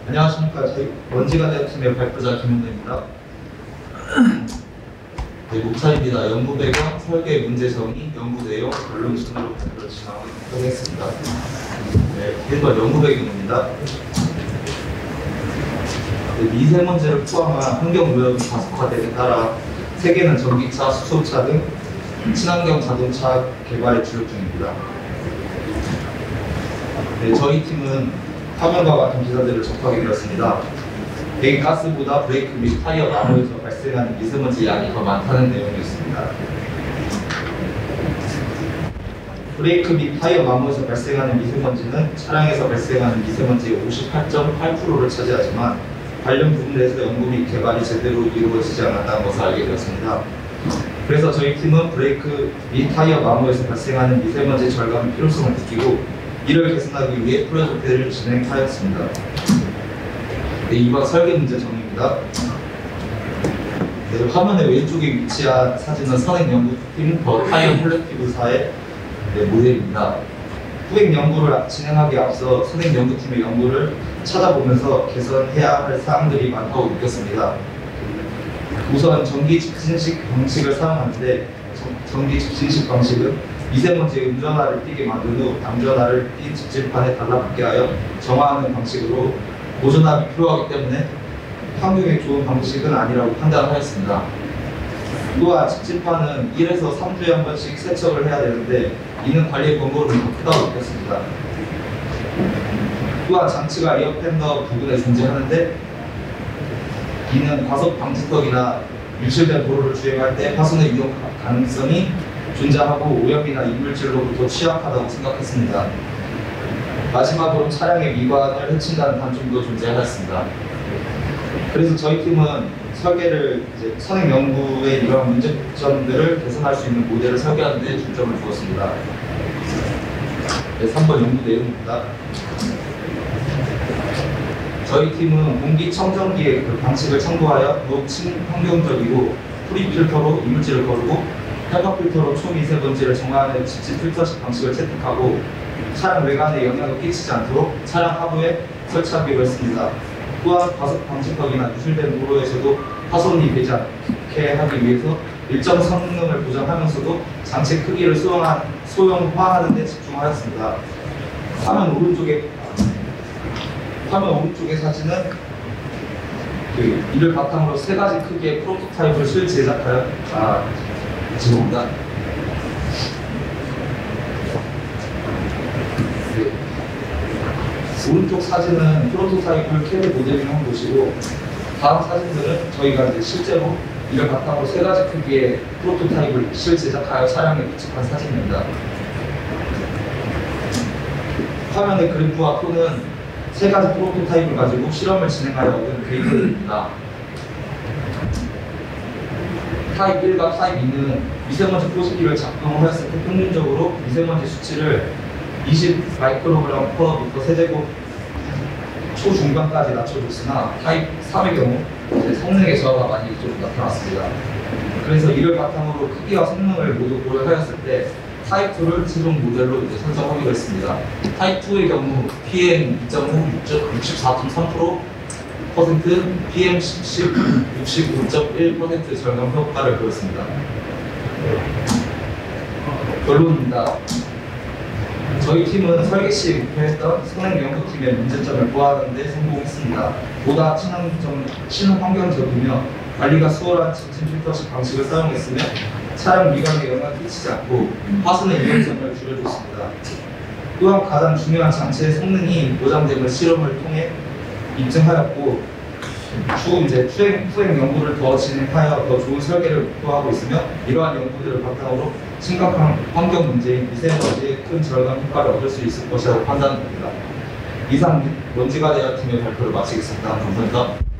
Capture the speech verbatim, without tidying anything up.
안녕하십니까. 저희 먼지가 되어 팀의 발표자 김현대입니다. 네, 목차입니다. 연구 배경, 설계 문제 정의, 연구 내용, 결론 순으로 발표를 진행하겠습니다. 네, 일 번 연구 배경입니다. 네, 미세먼지를 포함한 환경 오염이 가속화됨에 따라 세계는 전기차, 수소차 등 친환경 자동차 개발에 주력 중입니다. 네, 저희 팀은 화면과 같은 기사들을 접하게 되었습니다. 배기가스보다 브레이크 및 타이어 나무에서 발생하는 미세먼지 양이 더 많다는 내용이었습니다. 브레이크 및 타이어 나무에서 발생하는 미세먼지는 차량에서 발생하는 미세먼지의 오십팔 점 팔 퍼센트를 차지하지만 관련 부분에서 연구 및 개발이 제대로 이루어지지 않았다는 것을 알게 되었습니다. 그래서 저희 팀은 브레이크 및 타이어 나무에서 발생하는 미세먼지 절감의 필요성을 느끼고 이를 개선하기 위해 프로젝트를 진행하였습니다. 네, 이번 설계 문제 정리입니다. 네, 화면의 왼쪽에 위치한 사진은 선행연구팀 더 타이어 콜렉티브사의 네, 모델입니다. 후행 연구를 진행하기에 앞서 선행연구팀의 연구를 찾아보면서 개선해야 할 사항들이 많다고 느꼈습니다. 우선 전기 집진식 방식을 사용하는데 전기 집진식 방식은 미세먼지의 음전화를 띄게 만든 후 담전화를 띈 집진판에 달라붙게 하여 정화하는 방식으로 보존압이 필요하기 때문에 환경에 좋은 방식은 아니라고 판단하였습니다. 또한 집진판은 일에서 삼 주에 한 번씩 세척을 해야 되는데 이는 관리의 번거로움이 더 크다고 느꼈습니다. 또한 장치가 에어 팬더 부분에 존재하는데 이는 과속 방지턱이나 유실된 도로를 주행할 때 파손의 위험 가능성이 존재하고 오염이나 이물질로부터 취약하다고 생각했습니다. 마지막으로 차량의 미관을 해친다는 단점도 존재하였습니다. 그래서 저희 팀은 설계를 이제 선행 연구의 이러한 문제점들을 개선할 수 있는 모델을 설계하는 데 중점을 두었습니다. 네, 삼 번 연구 내용입니다. 저희 팀은 공기청정기의 그 방식을 참고하여 더욱 친환경적이고 프리 필터로 이물질을 거르고 헤파 필터로 초미세먼지를 정화하는 집진 필터식 방식을 채택하고 차량 외관에 영향을 끼치지 않도록 차량 하부에 설치하기로 했습니다. 또한 과속 방지턱이나 유실된 도로에서도 파손이 되지 않게 하기 위해서 일정 성능을 보장하면서도 장치 크기를 소형한, 소형화하는 데 집중하였습니다. 화면 오른쪽에 화면 오른쪽의 사진은 그 이를 바탕으로 세 가지 크기의 프로토타입을 실제작하여 아, 죄송합니다. 네. 오른쪽 사진은 프로토타입을 캐드 모델링한 곳이고 다음 사진들은 저희가 이제 실제로 이를 바탕으로 세 가지 크기의 프로토타입을 실제작하여 차량에 비축한 사진입니다. 화면의 그래프와 표는 세 가지 프로토타입을 가지고 실험을 진행하여 얻은 데이터들입니다. 타입 일과 타입 이는 미세먼지 포스기를 작동하였을 때 평균적으로 미세먼지 수치를 이십 마이크로그램 퍼 미터 세제곱 초중반까지 낮춰줬으나 타입 삼의 경우 성능의 저하가 많이 좀 나타났습니다. 그래서 이를 바탕으로 크기와 성능을 모두 고려하였을 때 타입 이를 최종 모델로 이제 선정하기로 했습니다. 타입 이의 경우 피엠 이 점 오 육십사 점 삼 퍼센트, 피엠 십 육십오 점 일 퍼센트 절감 효과를 보였습니다. 결론입니다. 저희 팀은 설계 시 목표했던 선행 연구팀의 문제점을 보완하는 데 성공했습니다. 보다 친환경, 친환경적이며 관리가 수월한 집진 필터식 방식을 사용했으며 차량 미관에 영향을 끼치지 않고 파손의 위험성을 줄여줬습니다. 또한 가장 중요한 장치의 성능이 보장됨을 실험을 통해 입증하였고 추후 이제 투행, 투행 연구를 더 진행하여 더 좋은 설계를 목표하고 있으며 이러한 연구들을 바탕으로 심각한 환경 문제인 미세먼지의 큰 절감 효과를 얻을 수 있을 것이라고 판단됩니다. 이상 먼지가 되어 팀의 발표를 마치겠습니다. 감사합니다.